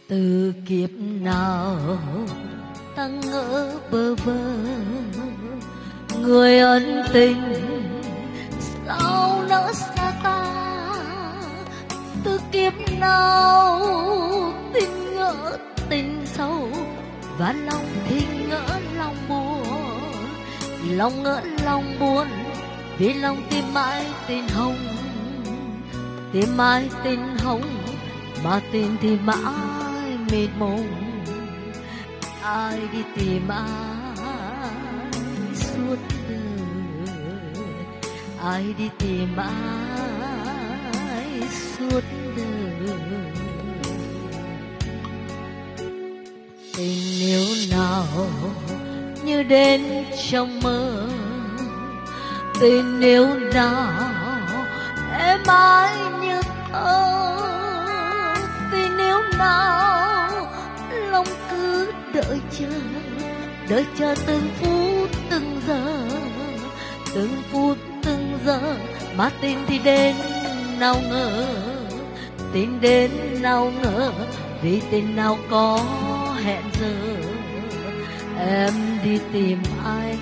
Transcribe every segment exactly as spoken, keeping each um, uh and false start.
Từ kiếp nào ta ngỡ bơ vơ, người ân tình sao nỡ xa ta. Từ kiếp nào tình ngỡ tình sâu, và lòng thì ngỡ lòng buồn. Lòng ngỡ lòng buồn vì lòng tìm mãi tình hồng, tìm mãi tình hồng mà tình thì mãi mịt mùng. Ai đi tìm ai suốt đời, ai đi tìm ai suốt đời. Tình yêu nào như đến trong mơ, tình yêu nào em mãi như thơ. Tình yêu nào lòng cứ đợi chờ, đợi chờ từng phút từng giờ, từng phút từng giờ. Mà tình thì đến nào ngờ, tình đến nào ngờ, vì tình nào có hẹn giờ. Em đi tìm anh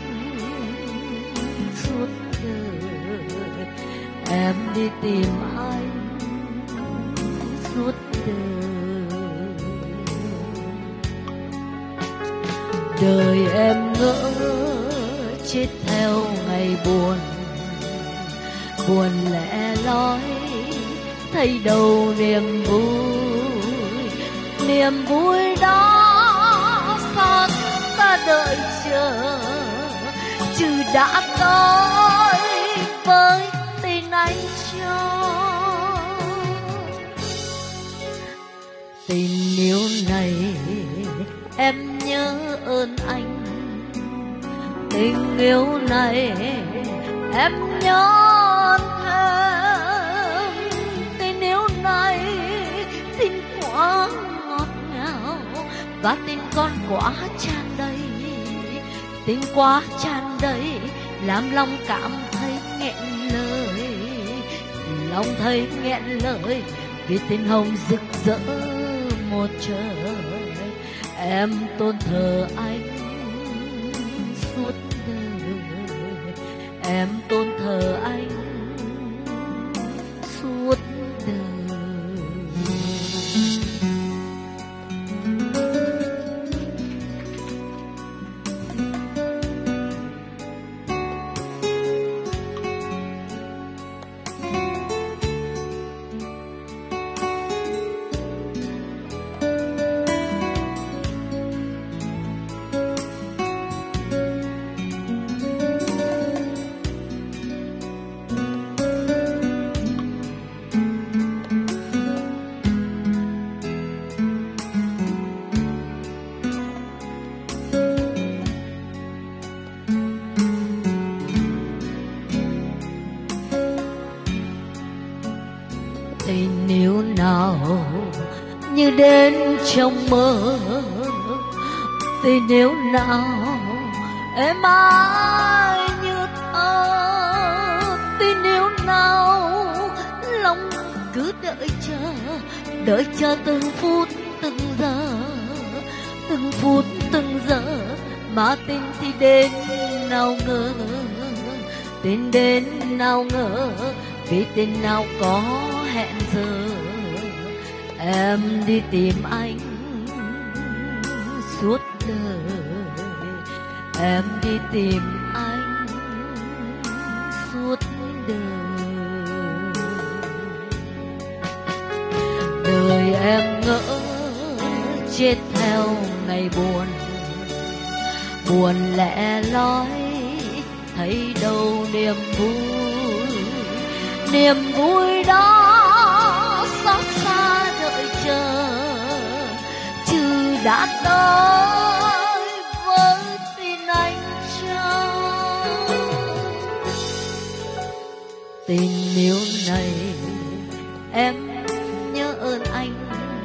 suốt đời, em đi tìm anh suốt đời. Đời em ngỡ chết theo ngày buồn, buồn lẻ loi thấy đâu niềm vui. Niềm vui đó sao ta đợi chờ, chứ đã tới với tình anh cho. Tình yêu này em nhớ ơn anh, tình yêu này em nhớ thêm. Tình yêu này tình quá ngọt ngào, và tình con quá tràn đầy. Tình quá tràn đầy làm lòng cảm thấy nghẹn lời, lòng thấy nghẹn lời vì tình hồng rực rỡ một trời. Em tôn thờ anh suốt đời, em tôn thờ anh suốt đời. Tình yêu nào như đến trong mơ, tình yêu nào em mãi như thơ. Tình yêu nào lòng cứ đợi chờ, đợi chờ từng phút từng giờ, từng phút từng giờ. Mà tình thì đến nào ngờ, tình đến nào ngờ, vì tình nào có hẹn giờ. Em đi tìm anh suốt đời, em đi tìm anh suốt đời. Đời em ngỡ chết theo ngày buồn, buồn lẻ loi thấy đâu niềm vui. Niềm vui đó xót xa đợi chờ, chứ đã tới với tình anh trao. Tình yêu này em nhớ ơn anh,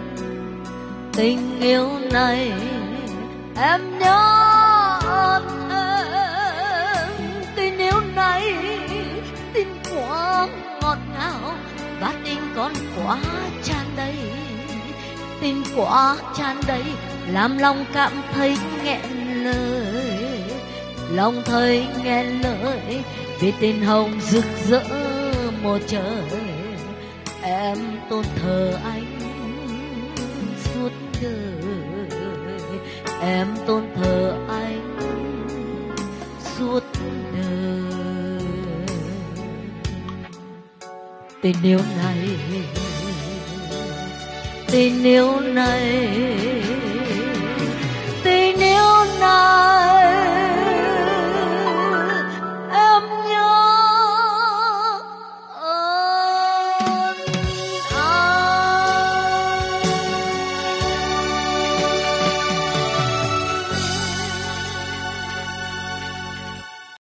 tình yêu này em nhớ ơn em. Tình yêu này tình quá ngọt ngào, và tình con quá tràn đầy. tình quá tràn đầy, làm lòng cảm thấy nghẹn lời, lòng thấy nghẹn lời, vì tình hồng rực rỡ một trời. Em tôn thờ anh suốt đời, em tôn thờ anh suốt đời. Tình yêu này, tình yêu này